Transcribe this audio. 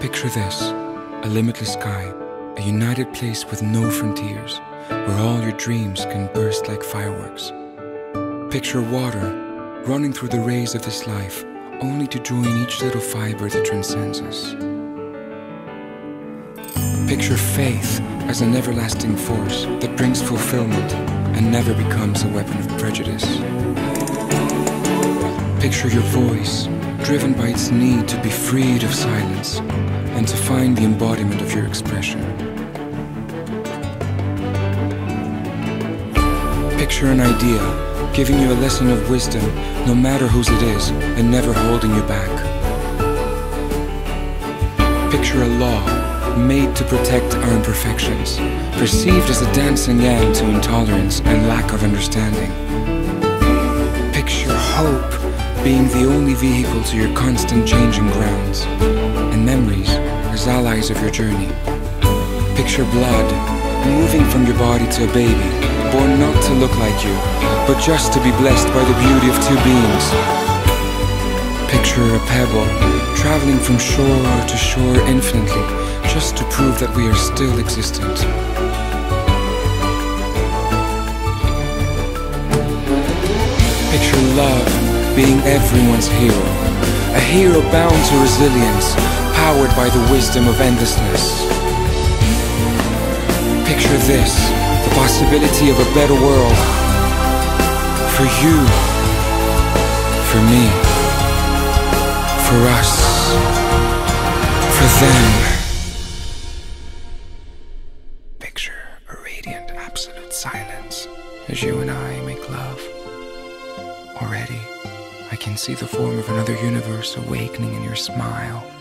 Picture this, a limitless sky, a united place with no frontiers, where all your dreams can burst like fireworks. Picture water running through the rays of this life, only to join each little fiber that transcends us. Picture faith as an everlasting force that brings fulfillment and never becomes a weapon of prejudice. Picture your voice, driven by its need to be freed of silence and to find the embodiment of your expression. Picture an idea giving you a lesson of wisdom, no matter whose it is, and never holding you back. Picture a law made to protect our imperfections, perceived as a dancing end to intolerance and lack of understanding. Picture hope being the only vehicle to your constant changing grounds, and memories as allies of your journey. Picture blood moving from your body to a baby, born not to look like you, but just to be blessed by the beauty of two beings. Picture a pebble traveling from shore to shore infinitely, just to prove that we are still existent. Picture love being everyone's hero, a hero bound to resilience, powered by the wisdom of endlessness. Picture this, the possibility of a better world, for you, for me, for us, for them. Picture a radiant absolute silence as you and I make love. Already, I can see the form of another universe awakening in your smile.